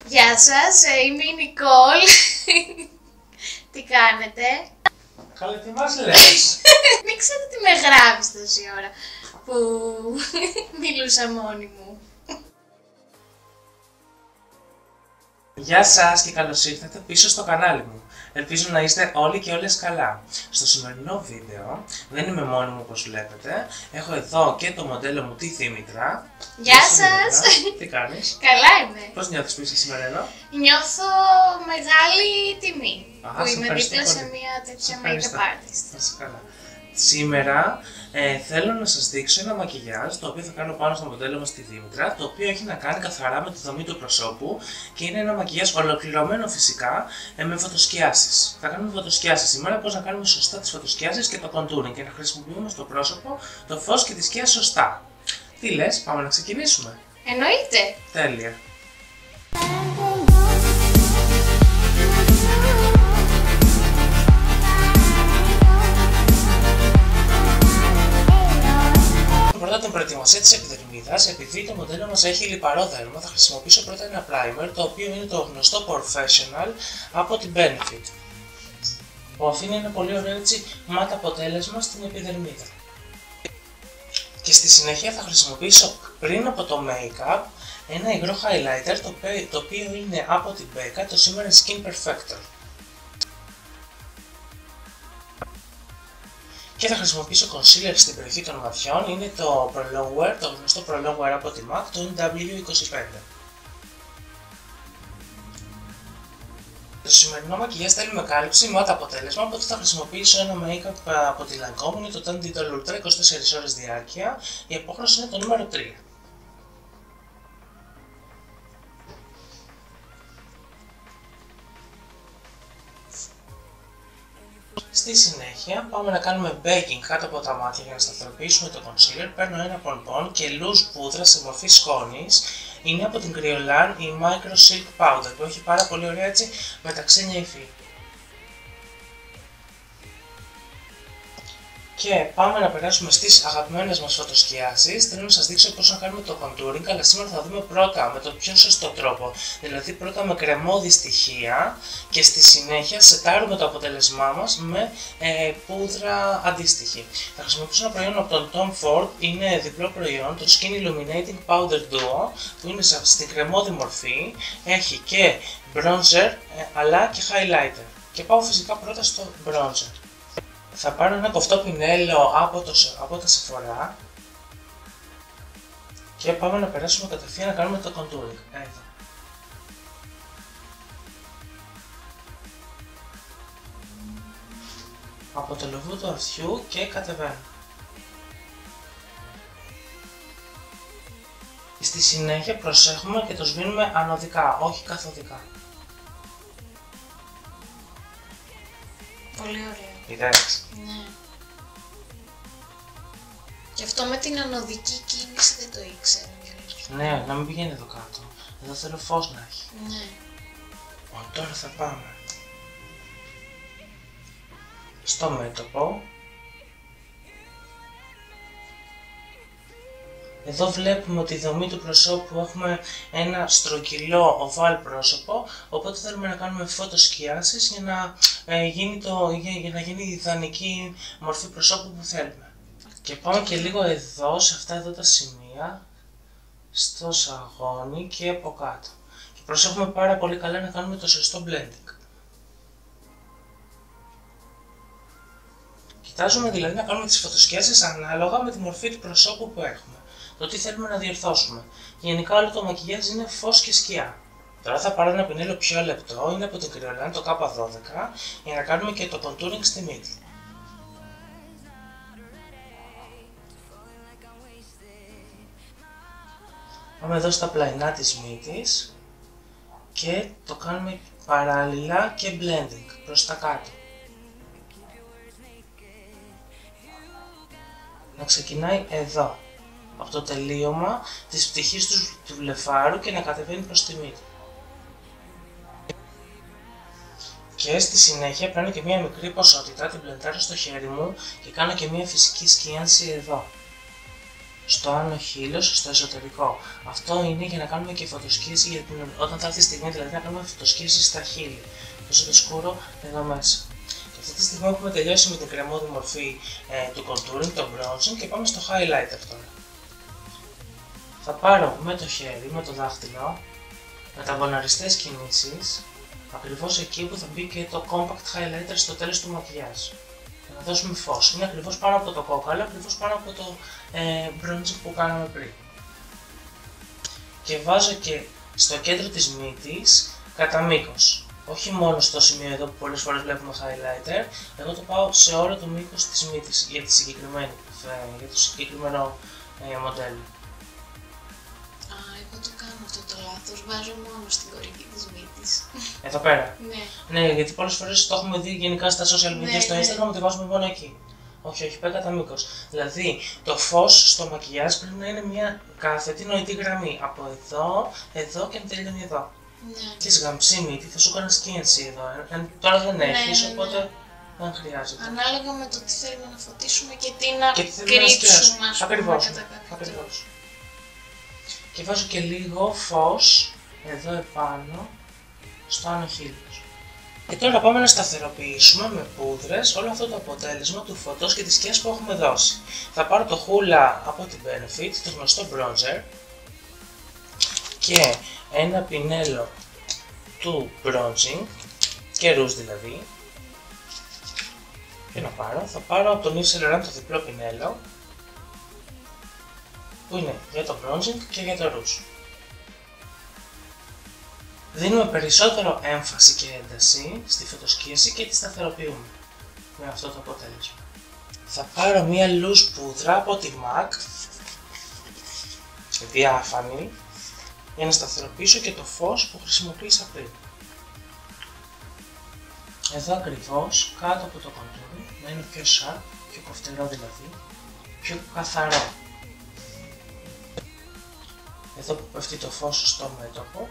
Γεια σας, είμαι η Νικόλ. Τι κάνετε? Καλά, τι μας λες? Μην ξέρετε τι με γράφεις τόση ώρα που μιλούσα μόνη μου. Γεια σας και καλώς ήρθατε πίσω στο κανάλι μου. Ελπίζω να είστε όλοι και όλες καλά. Στο σημερινό βίντεο δεν είμαι μόνη μου όπως βλέπετε. Έχω εδώ και το μοντέλο μου, τη Δήμητρα. Γεια σας! Τι κάνεις? Καλά είμαι. Πώς νιώθεις που είσαι σήμερα εδώ? Νιώθω μεγάλη τιμή που είμαι δίπλα σε μια τέτοια make-up artist. Να είσαι καλά. Σήμερα θέλω να σας δείξω ένα μακιγιάζ το οποίο θα κάνω πάνω στο μοντέλο μας τη Δήμητρα, το οποίο έχει να κάνει καθαρά με τη δομή του προσώπου και είναι ένα μακιγιάζ ολοκληρωμένο φυσικά με φωτοσκιάσεις. Θα κάνουμε φωτοσκιάσεις σήμερα, πώς να κάνουμε σωστά τις φωτοσκιάσεις και το contouring και να χρησιμοποιούμε στο πρόσωπο το φως και τη σκιά σωστά. Τι λες, πάμε να ξεκινήσουμε? Εννοείται! Τέλεια! Πρώτα την προετοιμασία της επιδερμίδας, επειδή το μοντέλο μας έχει λιπαρό δέρμα, θα χρησιμοποιήσω πρώτα ένα primer, το οποίο είναι το γνωστό Professional από την Benefit, που αφήνει ένα πολύ ωραίο έτσι ματ αποτέλεσμα στην επιδερμίδα. Και στη συνέχεια θα χρησιμοποιήσω πριν από το make-up ένα υγρό highlighter, το οποίο είναι από την Becca, το Shimmer Skin Perfector. Και θα χρησιμοποιήσω concealer στην περιοχή των ματιών, είναι το Prolonger, το γνωστό Prolonger από τη MAC, το NW25. Το σημερινό μακιγιάζ θέλει με κάλυψη ματ αποτέλεσμα, οπότε θα χρησιμοποιήσω ένα make-up από τη Lancome, είναι το Tan Detail Ultra 24 ώρες διάρκεια, η απόχρωση είναι το νούμερο 3. Στη συνέχεια πάμε να κάνουμε baking κάτω από τα μάτια για να σταθεροποιήσουμε το concealer. Παίρνω ένα πονπόν και loose πούδρα σε μορφή σκόνης. Είναι από την Kryolan η Micro Silk Powder που έχει πάρα πολύ ωραία έτσι μεταξύνια υφή. Και πάμε να περάσουμε στις αγαπημένες μας φωτοσκιάσεις. Θέλω να σας δείξω πώς να κάνουμε το contouring, αλλά σήμερα θα δούμε πρώτα με το πιο σωστό τρόπο. Δηλαδή πρώτα με κρεμώδη στοιχεία και στη συνέχεια σετάρουμε το αποτέλεσμά μας με πούδρα αντίστοιχη. Θα χρησιμοποιήσω ένα προϊόν από τον Tom Ford, είναι διπλό προϊόν, το Skin Illuminating Powder Duo, που είναι στην κρεμώδη μορφή, έχει και bronzer αλλά και highlighter. Και πάω φυσικά πρώτα στο bronzer. Θα πάρω ένα κοφτό πινέλο από τα Sephora και πάμε να περάσουμε κατευθείαν να κάνουμε το contouring. Εδώ. Από το λοβού του αυτιού και κατεβαίνω. Στη συνέχεια προσέχουμε και το σβήνουμε ανωδικά, όχι καθοδικά. Πολύ ωραία. Είδες. Ναι. Και αυτό με την ανωδική κίνηση δεν το ήξερα. Ναι, να μην πηγαίνει εδώ κάτω. Εδώ θέλω φως να έχει. Ναι. Τώρα θα πάμε στο μέτωπο. Εδώ βλέπουμε τη δομή του προσώπου, έχουμε ένα στρογγυλό οβάλ πρόσωπο, οπότε θέλουμε να κάνουμε φωτοσκιάσεις για να γίνει η ιδανική μορφή προσώπου που θέλουμε. Και πάμε και λίγο εδώ, σε αυτά εδώ τα σημεία, στο σαγόνι και από κάτω. Και προσέχουμε πάρα πολύ καλά να κάνουμε το σωστό blending. Κοιτάζουμε δηλαδή να κάνουμε τις φωτοσκιάσεις ανάλογα με τη μορφή του προσώπου που έχουμε. Το τι θέλουμε να διορθώσουμε. Γενικά όλο το μακιγιάζ είναι φως και σκιά. Τώρα θα πάρω ένα πινέλο πιο λεπτό, είναι από την Kryolan το K12, για να κάνουμε και το contouring στη μύτη. Πάμε εδώ στα πλαϊνά της μύτης και το κάνουμε παράλληλα και blending προς τα κάτω. Να ξεκινάει εδώ, από το τελείωμα της πτυχής του βλεφάρου και να κατεβαίνει προς τη μύτη. Και στη συνέχεια παίρνω και μία μικρή ποσότητα, την πλεντάρω στο χέρι μου και κάνω και μία φυσική σκίανση εδώ. στο άνω χείλος, στο εσωτερικό. Αυτό είναι για να κάνουμε και φωτοσκίαση, γιατί όταν θα έρθει η στιγμή δηλαδή να κάνουμε φωτοσκίαση στα χείλη. Τόσο το σκούρο εδώ μέσα. Και αυτή τη στιγμή έχουμε τελειώσει με την κρεμώδη μορφή του contouring, το bronzing και πάμε στο highlighter τώρα. Θα πάρω με το χέρι, με το δάχτυλο, με τα γοναριστές κινήσεις, ακριβώς εκεί που θα μπει και το compact highlighter στο τέλος του μακιγιάζ. Για να δώσουμε φως. Είναι ακριβώς πάνω από το κόκαλο, ακριβώς πάνω από το bronzing που κάναμε πριν. Και βάζω και στο κέντρο της μύτης κατά μήκος. Όχι μόνο στο σημείο εδώ που πολλές φορές βλέπουμε highlighter, εγώ το πάω σε όλο το μήκος της μύτης για το συγκεκριμένο μοντέλο. Εγώ το κάνω αυτό το λάθος, βάζω μόνο στην κορυφή της μύτης. Εδώ πέρα. Ναι. Ναι, γιατί πολλές φορές το έχουμε δει γενικά στα social media, στο Instagram, ότι βάζουμε μόνο εκεί. Όχι, πάει κατά μήκος. Δηλαδή, το φως στο μακιγιάζ πρέπει να είναι μια κάθετη νοητή γραμμή. Από εδώ, εδώ και να τελειώνει εδώ. Ναι. Και γαμψή μύτη θα σου έκανα σκίανση εδώ. Τώρα δεν έχεις, οπότε δεν χρειάζεται. Ανάλογα με το τι θέλουμε να φωτίσουμε και τι να κρύψουμε, ας πούμε, κατά κάποιο τρόπο. Και βάζω και λίγο φως εδώ επάνω στο άνω χείλος. Και τώρα πάμε να σταθεροποιήσουμε με πούδρες όλο αυτό το αποτέλεσμα του φωτός και της σκιάς που έχουμε δώσει. Θα πάρω το Hoola από την Benefit, το γνωστό bronzer, και ένα πινέλο του bronzing, και ρούζ δηλαδή. Και να πάρω, θα πάρω από τον Yves Saint Laurent το διπλό πινέλο, που είναι για το bronzing και για το ρούζ. Δίνουμε περισσότερο έμφαση και ένταση στη φωτοσκίαση και τη σταθεροποιούμε με αυτό το αποτέλεσμα. Θα πάρω μία loose πούδρα από τη MAC, διάφανη, για να σταθεροποιήσω και το φως που χρησιμοποίησα πριν. Εδώ ακριβώς, κάτω από το κοντούρι, να είναι πιο sharp, πιο κοφτερό δηλαδή, πιο καθαρό. Εδώ που πέφτει το φως στο μέτωπο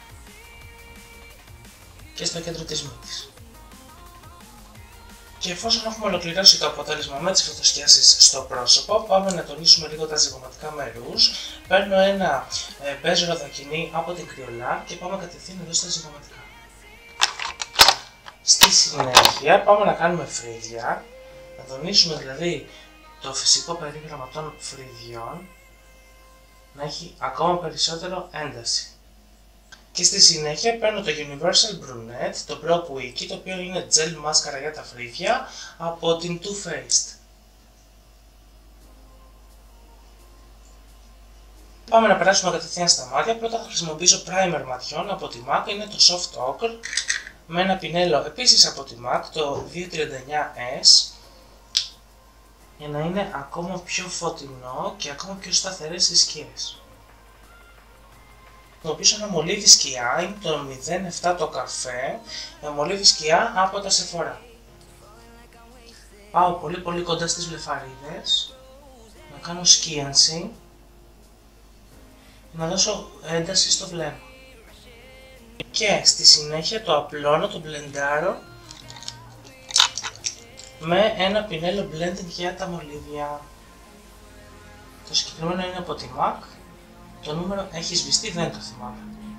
και στο κέντρο της μύτης. Και εφόσον έχουμε ολοκληρώσει το αποτέλεσμα με τις φωτοσκιάσεις στο πρόσωπο, πάμε να τονίσουμε λίγο τα ζυγωματικά με ρούζ. Παίρνω ένα μπέζ ροδακινή από την Κρυολά και πάμε κατευθείαν εδώ στα ζυγωματικά. Στη συνέχεια πάμε να κάνουμε φρύδια, να τονίσουμε δηλαδή το φυσικό περίγραμμα των φρυδιών, να έχει ακόμα περισσότερο ένταση. Και στη συνέχεια παίρνω το Universal Brunette, το Brow Quickie, το οποίο είναι gel μάσκαρα για τα φρύδια από την Too Faced. Πάμε να περάσουμε κατευθείαν στα μάτια. Πρώτα θα χρησιμοποιήσω primer ματιών από τη MAC, είναι το Soft Ochre, με ένα πινέλο επίσης από τη MAC, το 239S, για να είναι ακόμα πιο φωτεινό και ακόμα πιο σταθερές στις σκιές. Χρησιμοποιήσω ένα μολύβι σκιά, είναι το 07 το καφέ, μολύβι σκιά από τα Sephora. Πάω πολύ κοντά στις βλεφαρίδες, να κάνω σκίανση, να δώσω ένταση στο βλέμμα. Και στη συνέχεια το απλώνω, το μπλεντάρω με ένα πινέλο blending για τα μολύβια. Το συγκεκριμένο είναι από τη MAC. Το νούμερο έχει σβηστεί, δεν το θυμάμαι.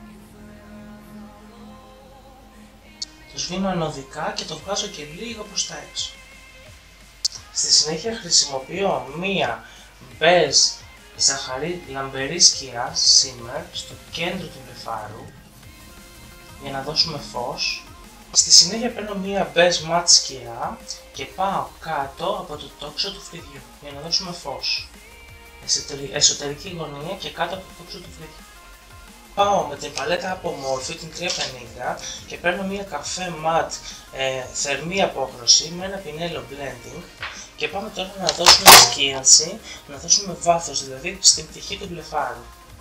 Το σβήνω ανωδικά και το βγάζω και λίγο προς τα έξω. Στη συνέχεια χρησιμοποιώ μία μπέζ ζαχαρή λαμπερή σκιά shimmer στο κέντρο του βλεφάρου για να δώσουμε φως. Στη συνέχεια παίρνω μία μπέζ ματ σκιά και πάω κάτω από το τόξο του φρυδιού για να δώσουμε φως. Εσωτερική γωνία και κάτω από το τόξο του φρυδιού. Πάω με την παλέτα από Morphe, την 350, και παίρνω μία καφέ ματ θερμή απόχρωση με ένα πινέλο blending και πάμε τώρα να δώσουμε σκίανση, να δώσουμε βάθος δηλαδή στην πτυχή του βλεφάρου.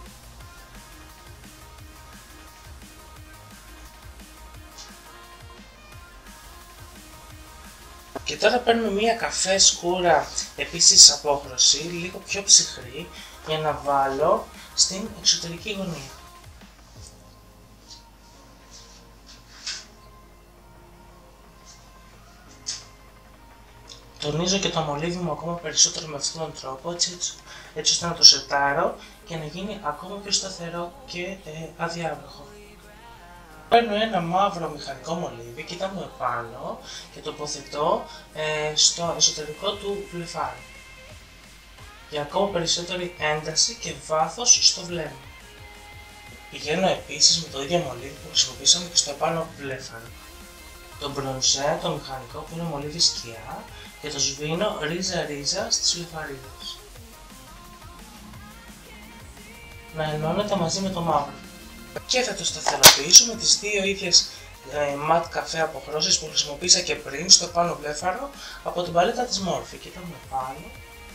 Και τώρα παίρνουμε μία καφέ σκούρα επίσης απόχρωση, λίγο πιο ψυχρή, για να βάλω στην εξωτερική γωνία. Τονίζω και το μολύβι μου ακόμα περισσότερο με αυτόν τον τρόπο, έτσι έτσι ώστε να το σετάρω και να γίνει ακόμα πιο σταθερό και αδιάβροχο. Παίρνω ένα μαύρο μηχανικό μολύβι, κοίτα μου επάνω και τοποθετώ στο εσωτερικό του βλεφάρου για ακόμα περισσότερη ένταση και βάθος στο βλέμμα. Πηγαίνω επίσης με το ίδιο μολύβι που χρησιμοποίησαμε και στο επάνω βλέφαρο. Το μπρονζέ, το μηχανικό που είναι μολύβι σκιά, και το σβήνω ρίζα-ρίζα στις βλεφαρίδες. Να ενώνεται μαζί με το μαύρο. Και θα το σταθεροποιήσω με τις δύο ίδιες ματ καφέ αποχρώσεις που χρησιμοποίησα και πριν στο επάνω βλέφαρο από την παλέτα της Morphe. Κοίτα μου επάνω.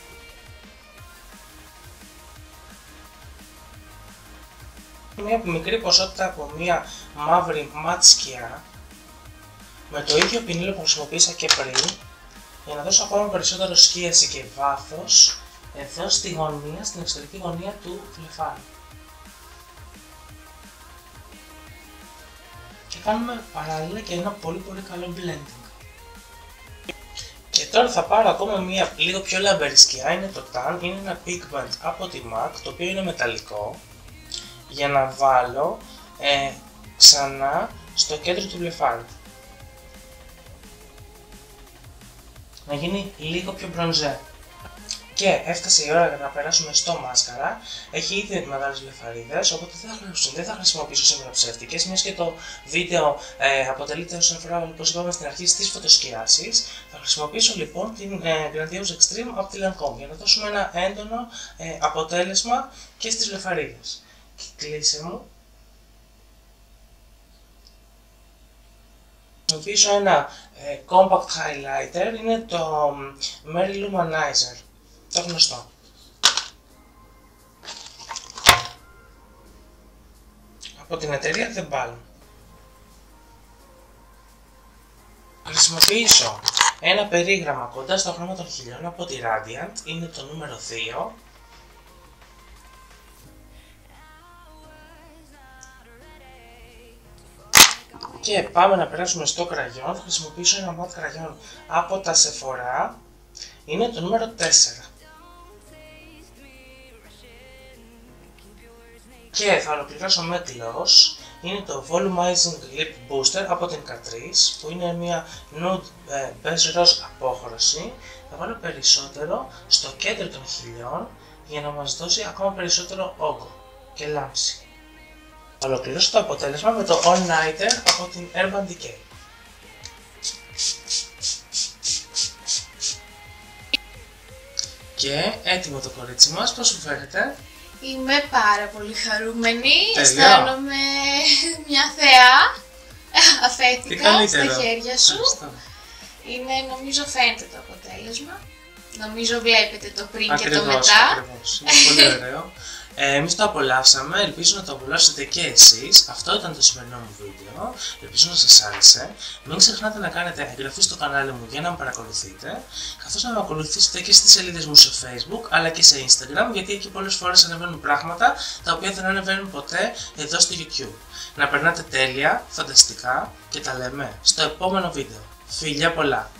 Μια μικρή ποσότητα από μια μαύρη ματ σκιά με το ίδιο πινίλο που χρησιμοποίησα και πριν για να δώσω ακόμα περισσότερο σκίαση και βάθος εδώ στη γωνία, στην εξωτερική γωνία του βλεφάρου. Και κάνουμε παράλληλα και ένα πολύ καλό blending. Και τώρα θα πάρω ακόμα μια λίγο πιο λαμπερή σκιά, είναι το Tan, είναι ένα pigment από τη MAC, το οποίο είναι μεταλλικό, για να βάλω ξανά στο κέντρο του βλεφάρου. Να γίνει λίγο πιο μπρονζέ. Και έφτασε η ώρα να περάσουμε στο μάσκαρα. Έχει ήδη μεγάλες βλεφαρίδες, οπότε δεν θα χρησιμοποιήσω σήμερα ψεύτικες, μιας και το βίντεο αποτελείται όσον αφορά, όπως είπαμε στην αρχή, στις φωτοσκιάσεις. Θα χρησιμοποιήσω λοιπόν την Grandiose Extreme από τη Lancome για να δώσουμε ένα έντονο αποτέλεσμα και στις βλεφαρίδες. Και κλείσε μου. Θα χρησιμοποιήσω ένα compact highlighter, είναι το Mary Lou Manizer, το γνωστό. Από την εταιρεία The Balm. Χρησιμοποιήσω ένα περίγραμμα κοντά στο χρώμα των χιλιών από τη Radiant, είναι το νούμερο 2. Και πάμε να περάσουμε στο κραγιόν. Θα χρησιμοποιήσω ένα matte κραγιόν από τα Sephora, είναι το νούμερο 4. Και θα ολοκληρώσω με gloss, είναι το Volumizing Lip Booster από την Catrice, που είναι μια nude beige rose απόχρωση. Θα βάλω περισσότερο στο κέντρο των χιλιών για να μας δώσει ακόμα περισσότερο όγκο και λάμψη. Θα ολοκληρώσω το αποτέλεσμα με το All Nighter από την Urban Decay. Και έτοιμο το κορίτσι μας, πώς σου φαίνεται? Είμαι πάρα πολύ χαρούμενη, Τέλεια. αισθάνομαι μια θεά, αφέθηκα στα χέρια σου. Νομίζω φαίνεται το αποτέλεσμα, νομίζω βλέπετε το πριν και το μετά. Ακριβώς, είναι πολύ ωραίο. Εμείς το απολαύσαμε, ελπίζω να το απολαύσετε και εσείς. Αυτό ήταν το σημερινό μου βίντεο, ελπίζω να σας άρεσε. Μην ξεχνάτε να κάνετε εγγραφή στο κανάλι μου για να με παρακολουθείτε, καθώς να με ακολουθήσετε και στις σελίδες μου σε Facebook αλλά και σε Instagram, γιατί εκεί πολλές φορές ανεβαίνουν πράγματα τα οποία δεν ανεβαίνουν ποτέ εδώ στο YouTube. Να περνάτε τέλεια, φανταστικά και τα λέμε στο επόμενο βίντεο. Φιλιά πολλά!